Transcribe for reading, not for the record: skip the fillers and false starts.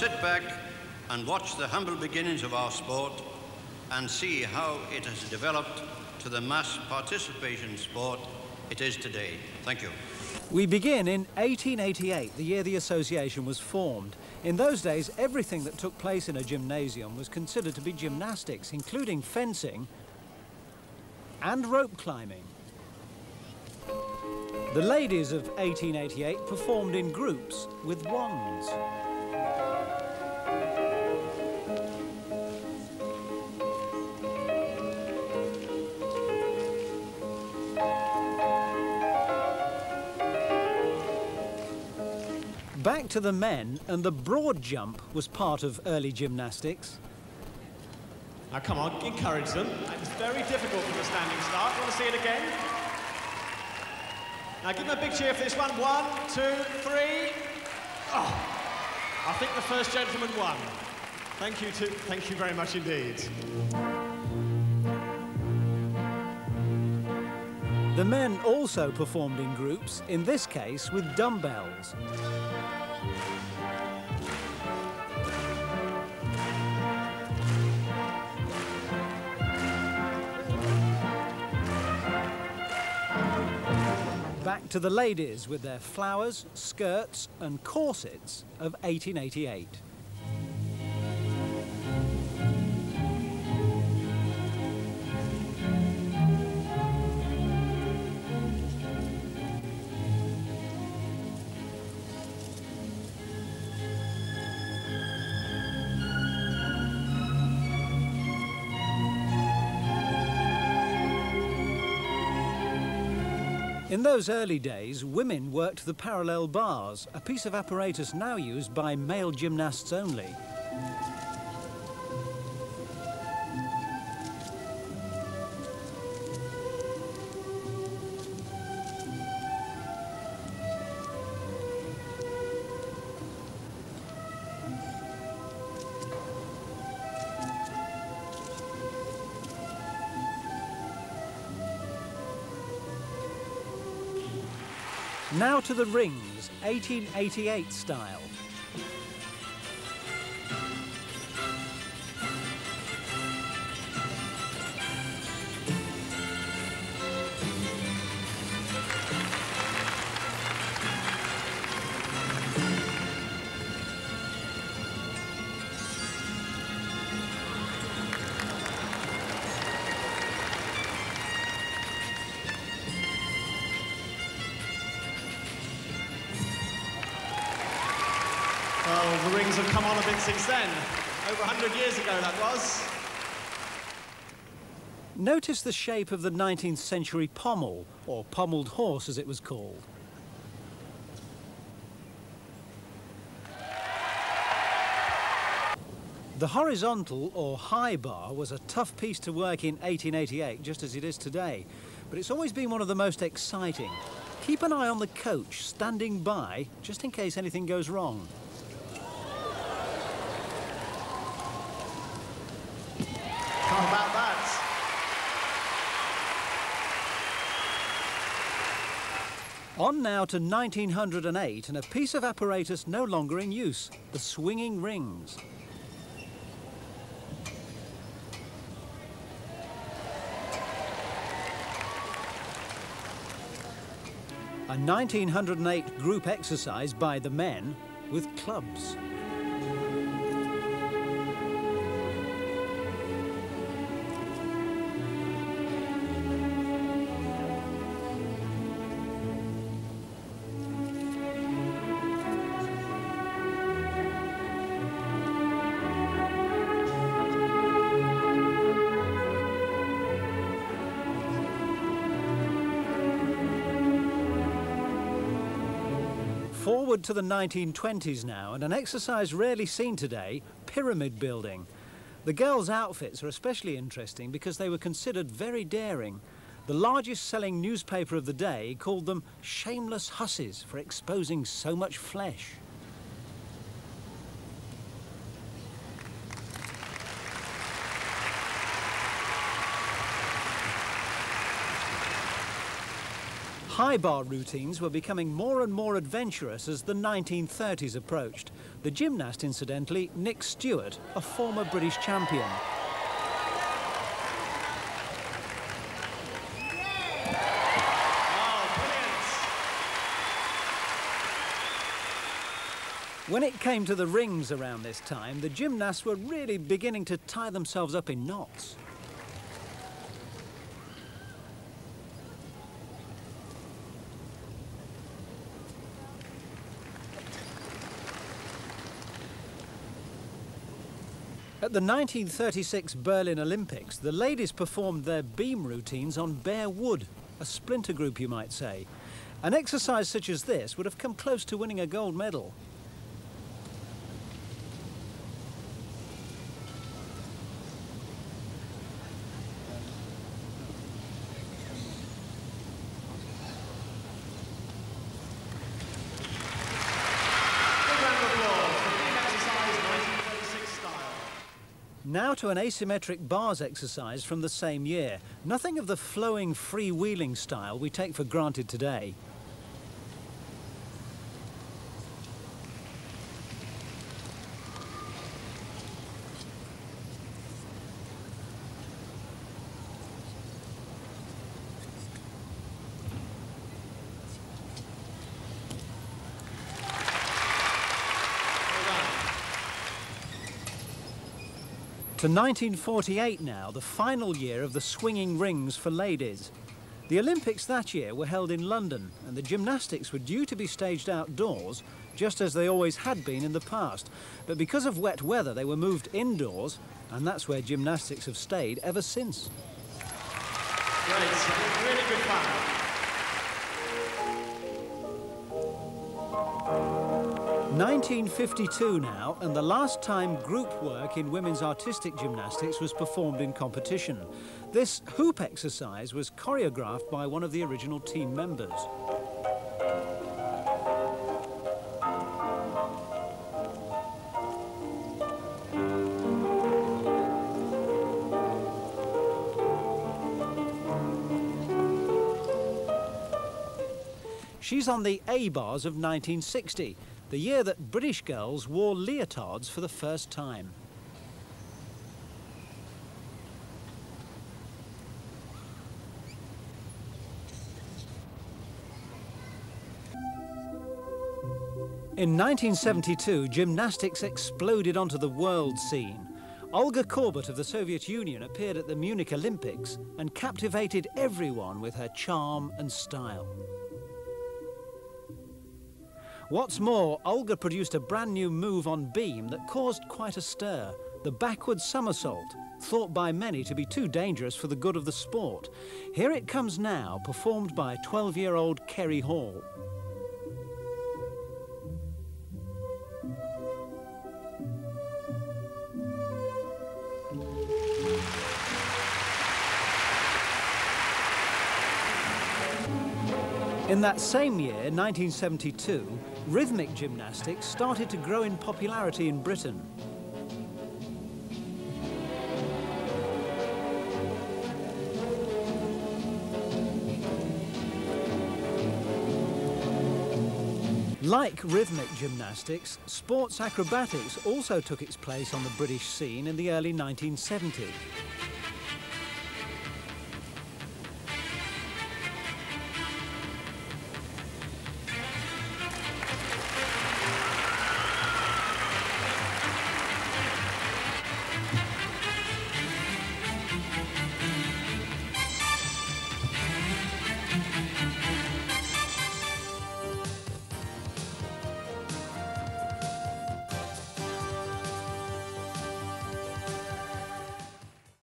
sit back and watch the humble beginnings of our sport and see how it has developed to the mass participation sport it is today. Thank you. We begin in 1888, the year the association was formed. In those days, everything that took place in a gymnasium was considered to be gymnastics, including fencing and rope climbing. The ladies of 1888 performed in groups with wands. Back to the men, and the broad jump was part of early gymnastics. Now come on, encourage them. It's very difficult from a standing start. Want to see it again? Now give them a big cheer for this one. 1, 2, 3. Oh, I think the first gentleman won. Thank you very much indeed. The men also performed in groups, in this case with dumbbells. Back to the ladies with their flowers, skirts and corsets of 1888. In those early days, women worked the parallel bars, a piece of apparatus now used by male gymnasts only. Now to the rings, 1888 style. Well, the rings have come on a bit since then. Over 100 years ago, that was. Notice the shape of the 19th century pommel, or pommelled horse as it was called. The horizontal or high bar was a tough piece to work in 1888, just as it is today, but it's always been one of the most exciting. Keep an eye on the coach standing by, just in case anything goes wrong. How about that? On now to 1908 and a piece of apparatus no longer in use, the swinging rings. A 1908 group exercise by the men with clubs. Forward to the 1920s now, and an exercise rarely seen today, pyramid building. The girls' outfits are especially interesting because they were considered very daring. The largest selling newspaper of the day called them shameless hussies for exposing so much flesh. High bar routines were becoming more and more adventurous as the 1930s approached. The gymnast, incidentally, Nick Stewart, a former British champion. When it came to the rings around this time, the gymnasts were really beginning to tie themselves up in knots. At the 1936 Berlin Olympics, the ladies performed their beam routines on bare wood, a splinter group you might say. An exercise such as this would have come close to winning a gold medal. Now to an asymmetric bars exercise from the same year. Nothing of the flowing, freewheeling style we take for granted today. To 1948 now, the final year of the swinging rings for ladies. The Olympics that year were held in London, and the gymnastics were due to be staged outdoors, just as they always had been in the past. But because of wet weather, they were moved indoors, and that's where gymnastics have stayed ever since. Great, really good fun. 1952 now, and the last time group work in women's artistic gymnastics was performed in competition. This hoop exercise was choreographed by one of the original team members. She's on the A bars of 1960. The year that British girls wore leotards for the first time. In 1972, gymnastics exploded onto the world scene. Olga Korbut of the Soviet Union appeared at the Munich Olympics and captivated everyone with her charm and style. What's more, Olga produced a brand new move on beam that caused quite a stir, the backward somersault, thought by many to be too dangerous for the good of the sport. Here it comes now, performed by 12-year-old Kerry Hall. In that same year, 1972, rhythmic gymnastics started to grow in popularity in Britain. Like rhythmic gymnastics, sports acrobatics also took its place on the British scene in the early 1970s.